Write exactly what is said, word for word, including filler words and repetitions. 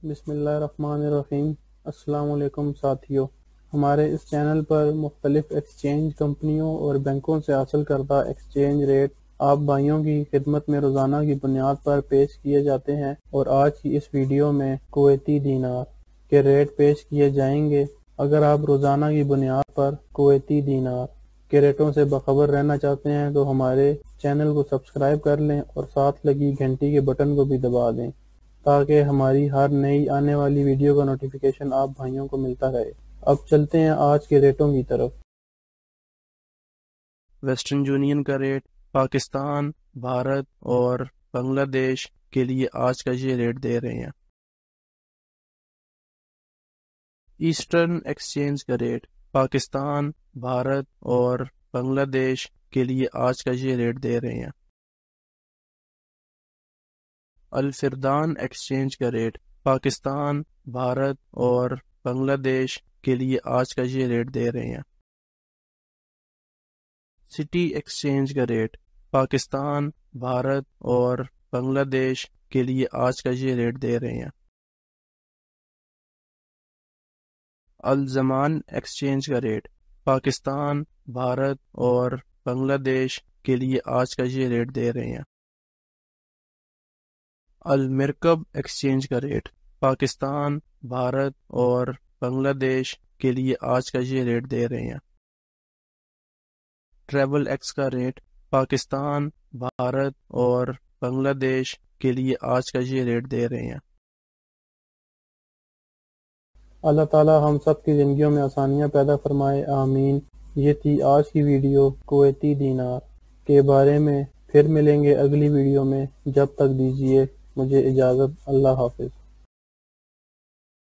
بسم اللہ الرحمن الرحیم۔ السلام علیکم ساتھیو، ہمارے اس چینل پر مختلف ایکسچینج کمپنیوں اور بینکوں سے حاصل کردہ ایکسچینج ریٹ آپ بھائیوں کی خدمت میں روزانہ کی بنیاد پر پیش کیے جاتے ہیں، اور آج کی اس ویڈیو میں کویتی دینار کے ریٹ پیش کیے جائیں گے۔ اگر آپ روزانہ کی بنیاد پر کویتی دینار کے ریٹوں سے باخبر رہنا چاہتے ہیں تو ہمارے چینل کو سبسکرائب کر لیں اور ساتھ لگی گھنٹی کے بٹن کو بھی دبا دیں تاکہ ہماری ہر نئی آنے والی ویڈیو کا نوٹیفیکیشن آپ بھائیوں کو ملتا رہے۔ اب چلتے ہیں آج کے ریٹوں کی طرف۔ ویسٹرن یونین کا ریٹ پاکستان، بھارت اور بنگلہ دیش کے لیے آج کا یہ ریٹ دے رہے ہیں۔ ایسٹرن ایکسچینج کا ریٹ پاکستان، بھارت اور بنگلہ دیش کے لیے آج کا یہ ریٹ دے رہے ہیں۔ الفردان ایکسچینج کا ریٹ پاکستان، بھارت اور بنگلہ دیش کے لیے آج کا یہ ریٹ دے رہے ہیں۔ سٹی ایکسچینج کا ریٹ پاکستان، بھارت اور بنگلہ دیش کے لیے آج کا یہ ریٹ دے رہے ہیں۔ الزمان ایکسچینج کا ریٹ پاکستان، بھارت اور بنگلہ دیش کے لیے آج کا یہ ریٹ دے رہے ہیں۔ المرکب ایکسچینج کا ریٹ پاکستان، بھارت اور بنگلہ دیش کے لیے آج کا یہ ریٹ دے رہے ہیں۔ ٹریول ایکس کا ریٹ پاکستان، بھارت اور بنگلہ دیش کے لیے آج کا یہ ریٹ دے رہے ہیں۔ اللہ تعالی ہم سب کی زندگیوں میں آسانیاں پیدا فرمائے، آمین۔ یہ تھی آج کی ویڈیو کویتی دینار کے بارے میں۔ پھر ملیں گے اگلی ویڈیو میں، جب تک دیجیے مجھے اجازت۔ اللہ حافظ۔